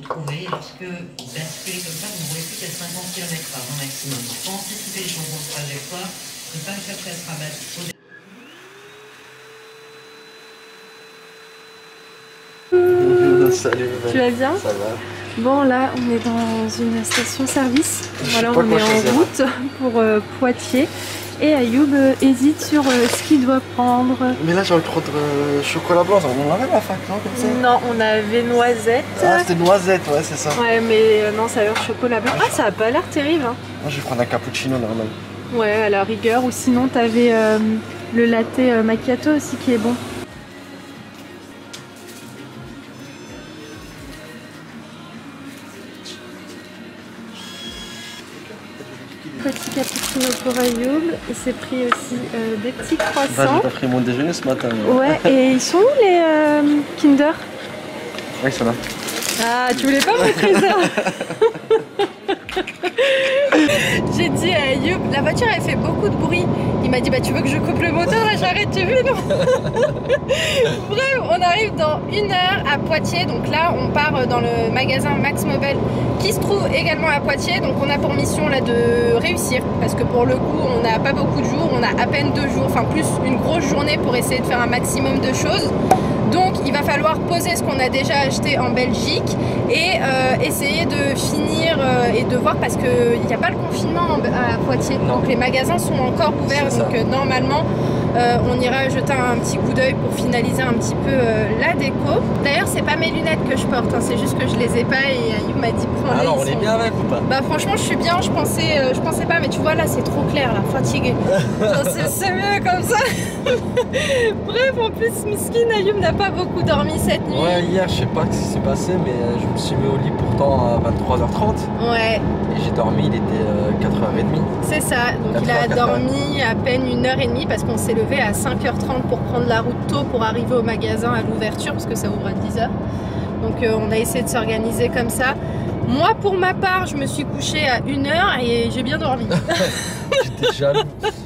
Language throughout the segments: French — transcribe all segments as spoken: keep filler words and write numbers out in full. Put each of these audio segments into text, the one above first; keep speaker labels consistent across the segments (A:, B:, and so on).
A: trouver et lorsque vous basculez comme ça, vous ne roulez plus qu'à cinquante kilomètres par heure maximum. Donc, pour anticiper les changements de trajectoire, ne pas chercher à se rabattre au départ.
B: Salut.
C: Tu vas bien?
B: Ça va.
C: Bon, là on est dans une station-service. Voilà, on est en route pour euh, Poitiers. Et Ayoub euh, hésite sur euh, ce qu'il doit prendre.
B: Mais là j'ai envie de prendre euh, chocolat blanc, on en avait à la fac, non, comme ça?
C: Non, on avait noisette.
B: Ah, c'était noisette, ouais, c'est ça.
C: Ouais, mais euh, non, ça a l'air chocolat blanc. Ah, ça a pas l'air terrible. Hein.
B: Moi je vais prendre un cappuccino normal.
C: Ouais, à la rigueur. Ou sinon, t'avais euh, le latte euh, macchiato aussi qui est bon. Petit cappuccino pour Ayoub, il s'est pris aussi euh, des petits croissants.
B: Bah, j'ai pas pris mon déjeuner ce matin. Mais...
C: Ouais, et ils sont où les euh, Kinder?
B: Ouais, ils sont là.
C: Ah, tu voulais pas montrer ça? J'ai dit à Ayoub, la voiture elle fait beaucoup de bruit. Il m'a dit, bah tu veux que je coupe le moteur? Là j'arrête, tu veux? Non. Bref, on arrive dans une heure à Poitiers. Donc là on part dans le magasin Max Mobile qui se trouve également à Poitiers. Donc on a pour mission là de réussir, parce que pour le coup on n'a pas beaucoup de jours, on a à peine deux jours, enfin plus une grosse journée pour essayer de faire un maximum de choses. Donc il va falloir poser ce qu'on a déjà acheté en Belgique et euh, essayer de finir euh, et de voir, parce qu'il n'y a pas le confinement à Poitiers. Non. Donc les magasins sont encore ouverts, donc euh, normalement euh, on ira jeter un petit coup d'œil pour finaliser un petit peu euh, la déco. D'ailleurs c'est pas mes lunettes que je porte, hein, c'est juste que je les ai pas et Ayoub m'a dit prends-les.
B: Alors on est
C: sont...
B: bien avec ou pas?
C: Bah franchement je suis bien, je pensais, euh, je pensais pas, mais tu vois là c'est trop clair là, fatigué. C'est mieux comme ça. Bref, en plus Miskin Ayoub n'a pas beaucoup dormi cette nuit.
B: Ouais, hier je sais pas ce qui s'est passé, mais je me suis mis au lit pourtant à vingt-trois heures trente.
C: Ouais.
B: Et j'ai dormi, il était euh, quatre heures trente.
C: C'est ça, donc il a dormi à peine une heure et demie parce qu'on s'est levé à cinq heures trente pour prendre la route tôt pour arriver au magasin à l'ouverture, parce que ça ouvre à dix heures. Donc euh, on a essayé de s'organiser comme ça. Moi pour ma part, je me suis couchée à une heure et j'ai bien dormi.
B: J'étais jaloux.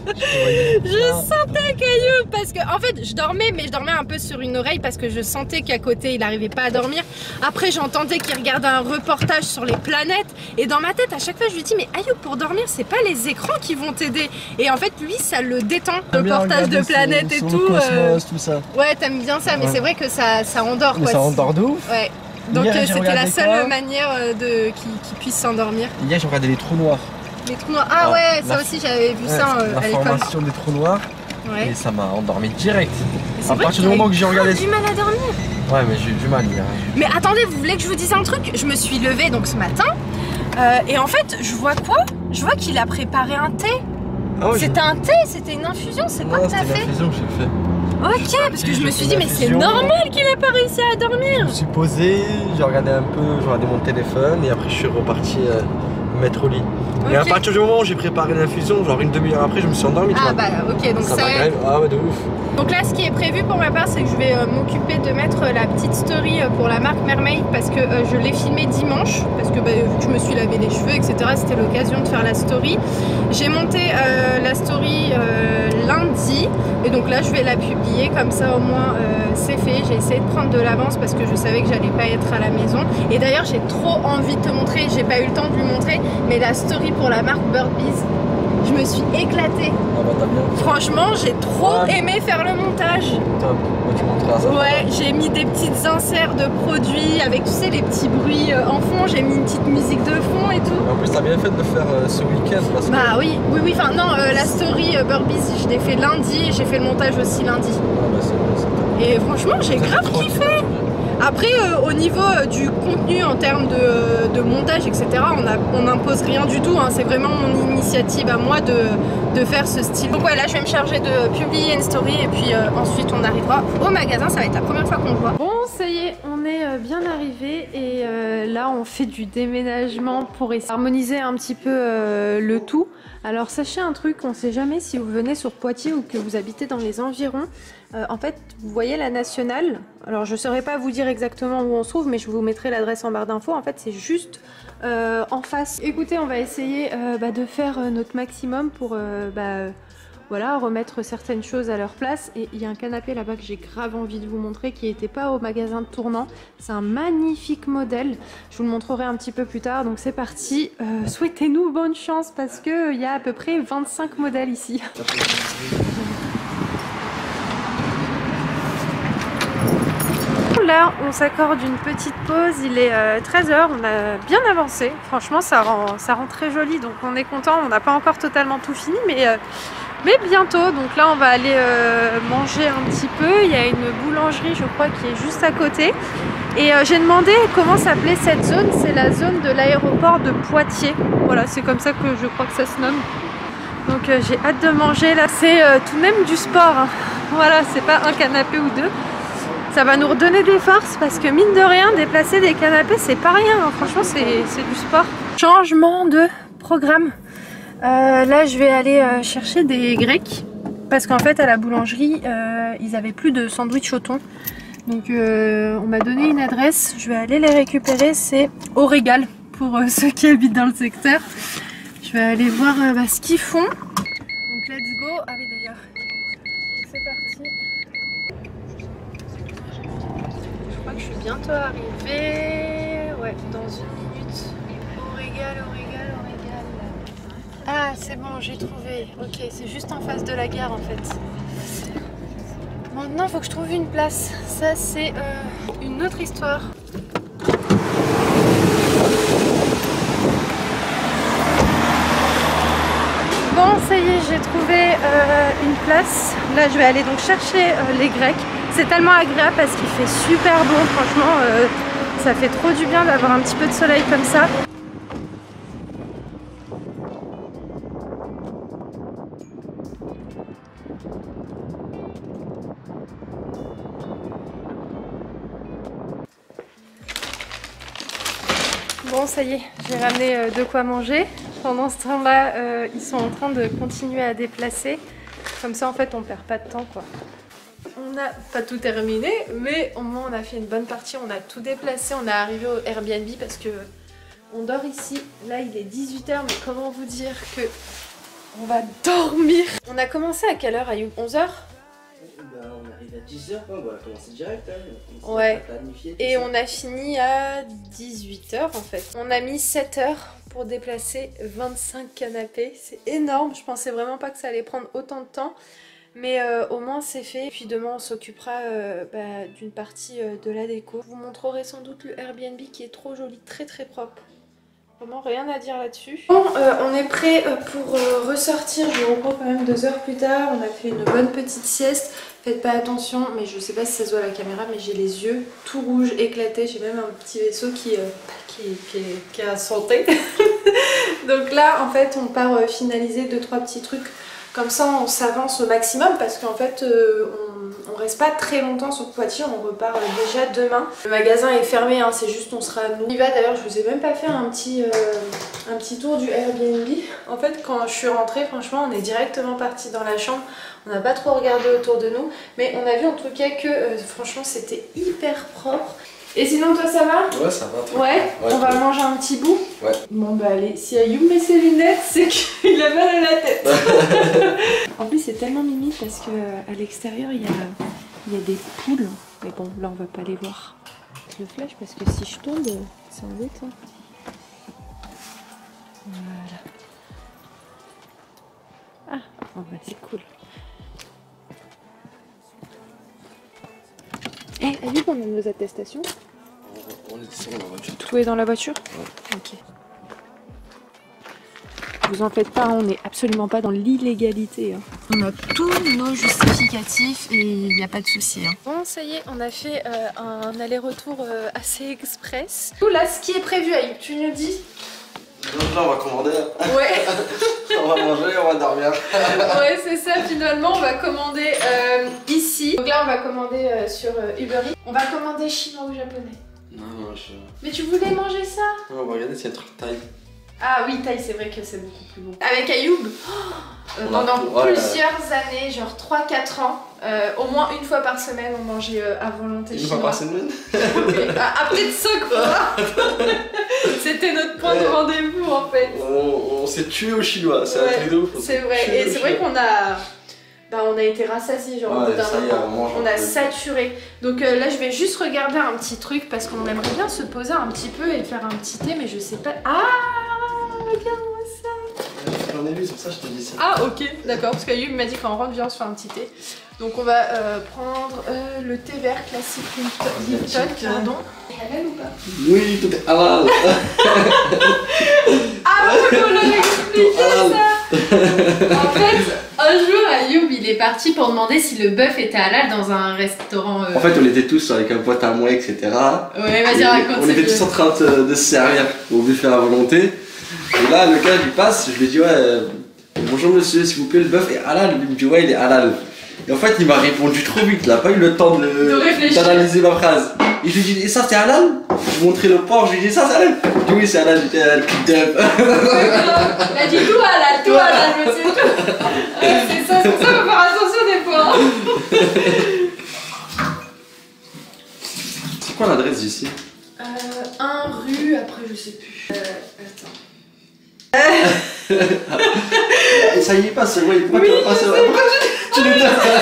C: Je, je sentais qu'Ayoub, parce que en fait je dormais, mais je dormais un peu sur une oreille parce que je sentais qu'à côté il n'arrivait pas à dormir. Après j'entendais qu'il regardait un reportage sur les planètes et dans ma tête à chaque fois je lui dis mais Ayoub, pour dormir c'est pas les écrans qui vont t'aider. Et en fait lui ça le détend, le reportage de planètes et tout.
B: Cosmos,
C: euh...
B: tout ça.
C: Ouais, t'aimes bien ça, mais ouais. C'est vrai que ça, ça endort.
B: Mais
C: quoi.
B: Ça endort de ouf.
C: Ouais. Donc euh, c'était la seule quoi manière de qu'il qu'il puisse s'endormir.
B: Hier j'ai regardé les trous noirs.
C: Les trous noirs. Ah, ah ouais, ça aussi j'avais vu ouais, ça euh, à l'école.
B: La formation des trous noirs. Ouais. Et ça m'a endormi direct. À partir du moment que j'ai regardé.
C: J'ai du mal à dormir.
B: Ouais, mais j'ai eu du mal hier.
C: Mais attendez, vous voulez que je vous dise un truc? Je me suis levée donc ce matin euh, et en fait je vois quoi? Je vois qu'il a préparé un thé. Ah ouais, c'était un thé, c'était une infusion, c'est quoi que t'as fait?
B: C'était une infusion que j'ai fait.
C: Ok, parce que je me suis dit mais c'est normal qu'il ait pas réussi à dormir.
B: Je me suis posé, j'ai regardé un peu, j'ai regardé mon téléphone et après je suis reparti euh, me mettre au lit. Okay. Et à partir du moment où j'ai préparé l'infusion, genre une demi-heure après, je me suis endormi.
C: Ah bah ok, donc ça, ça
B: va. Ah ouais, de ouf.
C: Donc là, ce qui est prévu pour ma part, c'est que je vais euh, m'occuper de mettre euh, la petite story euh, pour la marque Mermaid, parce que euh, je l'ai filmée dimanche, parce que bah, vu que je me suis lavé les cheveux, et cetera, c'était l'occasion de faire la story. J'ai monté euh, la story euh, lundi, et donc là, je vais la publier, comme ça au moins euh, c'est fait. J'ai essayé de prendre de l'avance parce que je savais que j'allais pas être à la maison. Et d'ailleurs, j'ai trop envie de te montrer, j'ai pas eu le temps de lui montrer, mais la story pour la marque Birdbees. Je me suis éclatée.
B: Ah bah t'as bien.
C: Franchement, j'ai trop ouais. aimé faire le montage.
B: Top. Moi, tu montreras ça.
C: Ouais, j'ai mis des petites inserts de produits avec, tu sais, les petits bruits en fond. J'ai mis une petite musique de fond et tout.
B: En plus, t'as bien fait de le faire euh, ce week-end. Parce que...
C: Bah oui, oui, oui. Enfin, non, euh, la story euh, Birdbees, je l'ai fait lundi et j'ai fait le montage aussi lundi.
B: Ah bah c'est bon, c'est top.
C: Et franchement, j'ai grave kiffé. Après, euh, au niveau euh, du contenu en termes de, euh, de montage, et cetera, on n'impose rien du tout. Hein. C'est vraiment mon initiative à moi de, de faire ce style. Donc voilà, je vais me charger de publier une story et puis euh, ensuite on arrivera au magasin. Ça va être la première fois qu'on le voit. Bon, ça y est, on est euh, bien arrivé et euh, là on fait du déménagement pour essayer d'harmoniser un petit peu euh, le tout. Alors sachez un truc, on ne sait jamais si vous venez sur Poitiers ou que vous habitez dans les environs. Euh, en fait, vous voyez la nationale. Alors je ne saurais pas vous dire exactement où on se trouve, mais je vous mettrai l'adresse en barre d'infos. En fait, c'est juste euh, en face. Écoutez, on va essayer euh, bah, de faire euh, notre maximum pour euh, bah, voilà, remettre certaines choses à leur place. Et il y a un canapé là-bas que j'ai grave envie de vous montrer qui n'était pas au magasin de tournant. C'est un magnifique modèle. Je vous le montrerai un petit peu plus tard. Donc c'est parti. Euh, souhaitez-nous bonne chance parce qu'il y a à peu près vingt-cinq modèles ici. Là, on s'accorde une petite pause. Il est euh, treize heures. On a bien avancé. Franchement, ça rend, ça rend très joli. Donc on est content. On n'a pas encore totalement tout fini, mais... Euh, Mais bientôt, donc là on va aller euh, manger un petit peu. Il y a une boulangerie je crois qui est juste à côté. Et euh, j'ai demandé comment s'appelait cette zone. C'est la zone de l'aéroport de Poitiers. Voilà, c'est comme ça que je crois que ça se nomme. Donc euh, j'ai hâte de manger là. C'est euh, tout de même du sport. Hein. Voilà, c'est pas un canapé ou deux. Ça va nous redonner des forces parce que mine de rien, déplacer des canapés c'est pas rien. Hein. Franchement c'est du sport. Changement de programme. Euh, là je vais aller euh, chercher des grecs parce qu'en fait à la boulangerie euh, ils avaient plus de sandwich au thon, donc euh, on m'a donné une adresse, je vais aller les récupérer. C'est au Régal pour euh, ceux qui habitent dans le secteur. Je vais aller voir euh, bah, ce qu'ils font, donc let's go. Ah oui d'ailleurs c'est parti, je crois que je suis bientôt arrivée, ouais, dans une minute. Au Régal, au Régal, au Régal. Ah c'est bon, j'ai trouvé. Ok, c'est juste en face de la gare en fait. Maintenant il faut que je trouve une place. Ça c'est euh, une autre histoire. Bon ça y est, j'ai trouvé euh, une place. Là je vais aller donc chercher euh, les grecs. C'est tellement agréable parce qu'il fait super beau. Franchement euh, ça fait trop du bien d'avoir un petit peu de soleil comme ça. Bon ça y est, j'ai ramené euh, de quoi manger. Pendant ce temps-là, euh, ils sont en train de continuer à déplacer. Comme ça en fait on perd pas de temps quoi. On n'a pas tout terminé, mais au moins on a fait une bonne partie, on a tout déplacé, on est arrivé au Airbnb parce que on dort ici. Là il est dix-huit heures, mais comment vous dire que on va dormir. On a commencé à quelle heure, Ayoub? onze heures?
B: Bah, on arrive à dix heures, on va commencer direct. Hein.
C: Ouais. Et on a fini à dix-huit heures en fait. On a mis sept heures pour déplacer vingt-cinq canapés. C'est énorme, je pensais vraiment pas que ça allait prendre autant de temps. Mais euh, au moins c'est fait. Puis demain on s'occupera euh, bah, d'une partie euh, de la déco. Je vous montrerai sans doute le Airbnb qui est trop joli, très très propre. Vraiment rien à dire là-dessus. Bon, euh, on est prêt pour euh, ressortir. Je vous reprends quand même deux heures plus tard. On a fait une bonne petite sieste. Faites pas attention, mais je sais pas si ça se voit à la caméra, mais j'ai les yeux tout rouges, éclatés. J'ai même un petit vaisseau qui, euh, qui, qui, qui a sauté. Donc là, en fait, on part euh, finaliser deux trois petits trucs. Comme ça, on s'avance au maximum parce qu'en fait, euh, on, on reste pas très longtemps sur Poitiers. On repart euh, déjà demain. Le magasin est fermé, hein, c'est juste on sera nous. On y va d'ailleurs, je vous ai même pas fait un petit, euh, un petit tour du Airbnb. En fait, quand je suis rentrée, franchement, on est directement parti dans la chambre. On n'a pas trop regardé autour de nous, mais on a vu en tout cas que euh, franchement, c'était hyper propre. Et sinon, toi, ça va?
B: Ouais, ça va. Très
C: ouais, ouais, on va manger un petit bout. Ouais. Bon, bah allez, si Ayoub met ses lunettes, c'est qu'il a mal à la tête. En plus, c'est tellement mimi parce qu'à l'extérieur, il y a, il y a des poules. Mais bon, là, on va pas les voir. Je flash parce que si je tombe, c'est embêtant. Voilà. Ah, oh bah c'est cool. Eh, hey, Ayoub, on a nos attestations?
B: On est dans la voiture.
C: Tout est dans la voiture? Ouais. Ok. Vous en faites pas, on n'est absolument pas dans l'illégalité. Hein. On a tous nos justificatifs et il n'y a pas de souci. Hein. Bon, ça y est, on a fait euh, un aller-retour euh, assez express. Tout là, ce qui est prévu, Ayoub, tu nous dis?
B: Donc là, on va commander.
C: Ouais.
B: On va manger, on va dormir.
C: Ouais, c'est ça, finalement, on va commander euh, ici. Donc là, on va commander euh, sur euh, Uber Eats. On va commander chinois ou japonais? Non, non, je... Mais tu voulais manger ça?
B: Non, on va regarder s'il y a un truc thaï.
C: Ah oui, thaï, c'est vrai que c'est beaucoup plus bon. Avec Ayoub, oh, euh, pendant a... plusieurs ouais. années, genre trois quatre ans, euh, au moins une fois par semaine, on mangeait euh, à volonté chinois. Une fois par semaine? Oui, à, à peut-être cinq fois. C'était notre point ouais. de rendez-vous en fait.
B: On, on s'est tué aux Chinois, c'est
C: Ouais,
B: un truc de ouf.
C: C'est vrai, et c'est vrai qu'on a. Bah, on a été rassasiés, genre
B: Ouais,
C: au bout d'un
B: ça y est,
C: moment.
B: on mange
C: On
B: un
C: a
B: peu.
C: saturé. Donc euh, là, je vais juste regarder un petit truc parce qu'on aimerait bien se poser un petit peu et faire un petit thé, mais je sais pas. Ah, regarde-moi ça.
B: J'en ai vu, c'est pour ça que je te dis ça.
C: Ah, ok, d'accord, parce qu'Ayub m'a dit qu'en rentre, viens, on se fait un petit thé. Donc on va euh, prendre euh, le thé vert classique Lipton, Lipton, pardon. Halal ou pas?
B: Oui, tout est halal.
C: Ah, on l'a expliqué ça. En fait, un jour, Ayub, il est parti pour demander si le bœuf était halal dans un restaurant. Euh...
B: En fait, on était tous avec un pote à moi, et cetera.
C: Ouais, vas-y,
B: Et
C: raconte.
B: On était tous en train de, de se servir au buffet à volonté. Et là, le gars, il passe, je lui dis, ouais, euh, bonjour monsieur, s'il vous plaît, le bœuf est halal. Il me dit, ouais, il est halal. Et en fait, il m'a répondu trop vite, il a pas eu le temps de,
C: De réfléchir.
B: d'analyser ma phrase. Et je lui dis, et ça c'est halal? Je lui montrais le porc, je lui dis, ça c'est halal? Il dit, oui, c'est halal, j'étais halal, coup de dub.
C: Il a dit tout halal, tout halal, monsieur, tout. Ouais, c'est ça, c'est pour ça qu'il faut faire attention des fois.
B: C'est quoi l'adresse d'ici?
C: Euh, un rue, après je sais plus. Euh, attends.
B: Et ça y est pas, c'est vrai, pourquoi
C: Oui,
B: tu vas passer? Pourquoi tu, tu le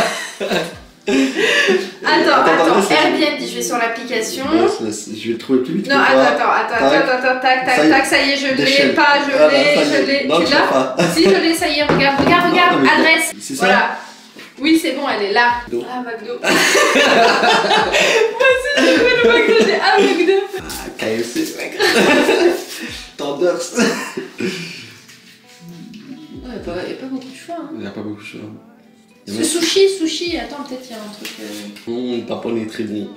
C: Attends,
B: Attends,
C: attends,
B: attends,
C: Airbnb, je vais sur l'application.
B: Laisse, laisse, je vais le trouver plus vite
C: Non,
B: que
C: attends,
B: toi.
C: attends, attends,
B: Tac.
C: attends, attends, tac,
B: Ça
C: tac,
B: y est.
C: tac, ça y est, je l'ai
B: Déchaîne.
C: pas, je
B: Voilà,
C: l'ai,
B: ça y
C: je
B: est.
C: l'ai.
B: Non,
C: Tu
B: tu l'as
C: l'as?
B: pas.
C: Si, je l'ai, ça y est, regarde, regarde, regarde,
B: Non, mais-
C: adresse.
B: C'est ça?
C: Voilà. Oui, c'est bon, elle est là.
B: McDo.
C: Ah, McDo. Moi aussi, j'ai fait le McDo, j'ai ah, McDo.
B: Ah, K F C. Tenders.
C: Il n'y a pas beaucoup de choix. Hein.
B: Il n'y a pas beaucoup de choix.
C: Le sushi, sushi, attends, peut-être il y a un truc. Euh...
B: Mmh, le papon est très bon.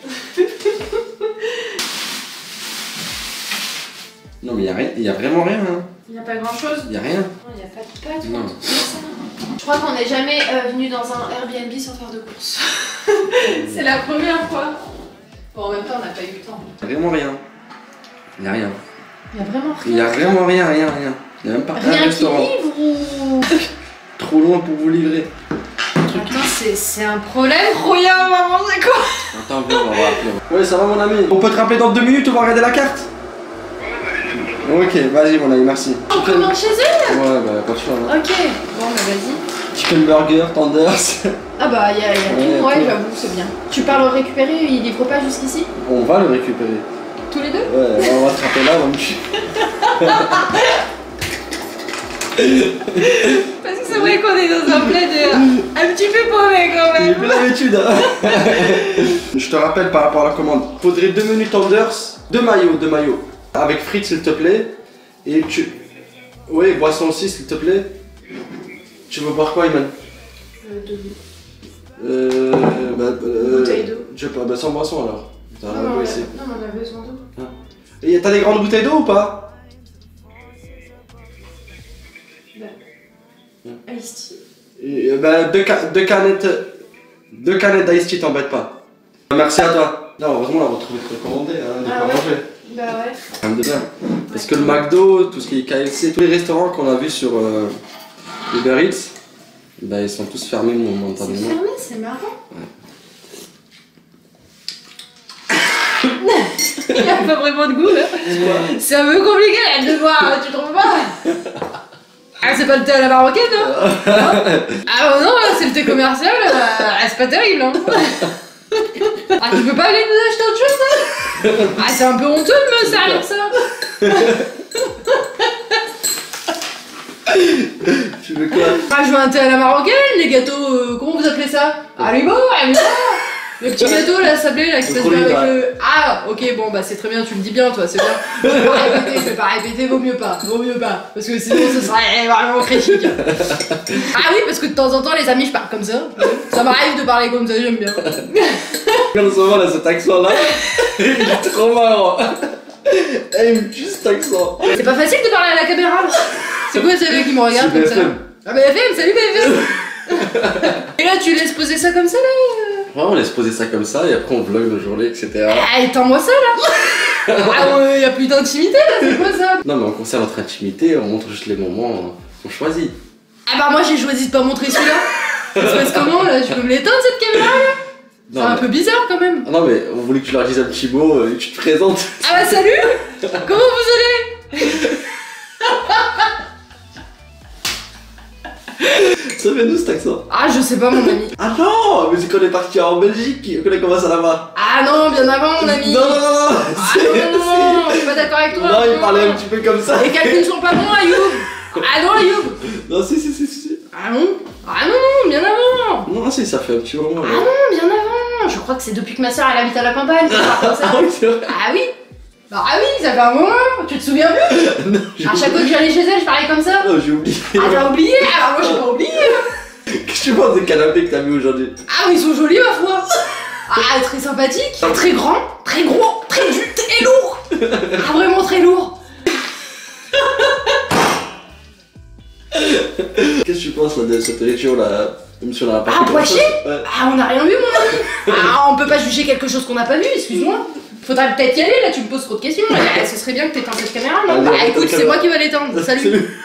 B: Non, mais il n'y a, rien- y a vraiment rien. Hein.
C: Il n'y a pas grand chose.
B: Il n'y a rien.
C: Non, il n'y a pas de pâtes.
B: Non.
C: Je crois qu'on n'est jamais euh, venu dans un Airbnb sans faire de courses. C'est la première fois. Bon, en même temps, on n'a pas eu le temps.
B: Vraiment rien. Il n'y a rien.
C: Il n'y a vraiment rien.
B: Il n'y a vraiment rien, rien, rien. Il n'y a même pas un
C: Rien qui
B: restaurant.
C: livre ou.
B: Trop loin pour vous livrer.
C: Attends, c'est- c'est un problème. Roya, maman, c'est quoi?
B: Attends, viens, on va rappeler. Ouais, ça va mon ami. On peut te rappeler dans deux minutes, on va regarder la carte. Ok, vas-y mon ami, merci.
C: On commande chez eux?
B: Ouais, bah pas de choix. Hein.
C: Ok, bon, bah vas-y.
B: Chicken burger, tenders.
C: Ah bah, il y a, y a
B: Ouais,
C: tout, ouais,
B: tout.
C: j'avoue, c'est bien. Tu parles récupérer, il livre pas jusqu'ici?
B: On va le récupérer.
C: Tous les deux?
B: Ouais, on va te rappeler là, on va me tuer.
C: Parce que c'est vrai qu'on est dans un plaid un petit peu paumé quand
B: J'ai
C: même.
B: plus l'habitude. Hein. Je te rappelle par rapport à la commande. Faudrait deux menus tenders, deux maillots, deux maillots. Avec frites s'il te plaît. Et tu... Oui, boisson aussi s'il te plaît. Tu veux boire quoi, Iman? Euh... Bah, euh...
C: Bouteille d'eau.
B: Je sais pas, bah sans boisson alors. T'as
C: Non,
B: un
C: mais on
B: peu
C: a-
B: ici.
C: non, mais on a besoin d'eau.
B: Et t'as des grandes bouteilles d'eau ou pas?
C: Ice tea.
B: Et, euh, bah, deux, ca- deux canettes... Deux canettes d'ice tea, t'embête pas. Merci à toi. Non, heureusement, on a retrouvé de quoi commander, hein, de
C: Ah
B: quoi
C: ouais.
B: manger.
C: Bah ouais.
B: Quand même de bien. Parce que le McDo, tout ce qui est K F C, tous les restaurants qu'on a vus sur euh, Uber Eats, bah, ils sont tous fermés
C: C'est
B: momentanément.
C: fermé, c'est marrant. Il n'y a pas vraiment de goût là. C'est un peu compliqué là, de boire, tu trouves pas? Ah, c'est pas le thé à la marocaine, non? Ah non, là, c'est le thé commercial, euh, c'est pas terrible. Hein. Ah, tu peux pas aller nous acheter autre chose, hein? Ah, c'est un peu honteux de me servir ça.
B: Tu veux quoi?
C: Ah, je veux un thé à la marocaine, les gâteaux, euh, comment vous appelez ça? Haribo, Haribo. Le petit gâteau là, sablé là, qui
B: Le
C: passe bien avec
B: Colita.
C: le. Ah, ok, bon bah c'est très bien, tu le dis bien toi, c'est bien. Je vais pas répéter, je vais pas répéter, vaut mieux pas, vaut mieux pas. Parce que sinon ce serait vraiment critique. Ah oui, parce que de temps en temps, les amis, je parle comme ça. Ça m'arrive de parler comme ça, j'aime bien.
B: Regarde ce moment là, cet accent là, il est trop marrant. Eh, il me tue cet accent.
C: C'est pas facile de parler à la caméra là. C'est quoi ces mecs qui me regardent
B: C'est
C: comme ça?
B: B F M.
C: Ah bah F M, salut B F M. Et là, tu laisses poser ça comme ça là?
B: Ouais, on laisse poser ça comme ça et après on vlog nos journées, et cetera.
C: Ah, étends-moi ça là. Ah ouais, y a plus d'intimité là, c'est quoi ça?
B: Non, mais on conserve notre intimité, on montre juste les moments qu'on choisit.
C: Ah bah moi j'ai choisi de pas montrer celui-là. Ça se passe comment là? Tu peux me l'éteindre cette caméra là? C'est
B: Non,
C: un
B: mais...
C: peu bizarre quand même.
B: Ah non, mais on voulait que tu leur dises un petit mot euh, et que tu te présentes.
C: Ah bah salut. Comment vous allez?
B: Ça vient d'où cet accent?
C: Ah, je sais pas, mon ami.
B: Ah non, mais c'est qu'on est parti en Belgique qu'on a commencé là-bas.
C: Ah non, bien avant, mon ami.
B: Non, non, non, non.
C: Ah non, non, non, je suis pas d'accord avec toi.
B: Non, il parlait un petit peu comme ça.
C: Les calculs sont pas bons, Ayoub. Ah non, Ayoub.
B: Non, si, si, si, si.
C: Ah non. Ah non, bien avant.
B: Non, si, ça fait un petit moment.
C: Ah non, bien avant. Je crois que c'est depuis que ma soeur elle habite à la campagne. Comme ça.
B: Ah oui, c'est vrai.
C: Ah oui. Bah ah oui, ça fait un moment. Tu te souviens plus?
B: Non,
C: À chaque fois que j'allais chez elle, je parlais comme ça.
B: Non, j'ai oublié.
C: Ah, t'as oublié? Ah, moi j'ai pas oublié.
B: Qu'est-ce que tu penses des canapés que t'as mis aujourd'hui?
C: Ah, ils sont jolis, ma foi. Ah, très sympathique, très grand, très gros, très dur et lourd. Ah, vraiment très lourd.
B: Qu'est-ce que tu penses là, de cette région là? Sur la
C: Ah, Poitiers?
B: Ouais.
C: Ah, on n'a rien vu, mon ami. Ah, on peut pas juger quelque chose qu'on n'a pas vu, excuse-moi. Faudrait peut-être y aller, là tu me poses trop de questions. Ce serait bien que t'éteins cette caméra, non?
B: Allez,
C: Bah
B: on
C: écoute,
B: éteint la
C: c'est moi
B: caméra.
C: qui vais l'éteindre. Salut.
B: Salut.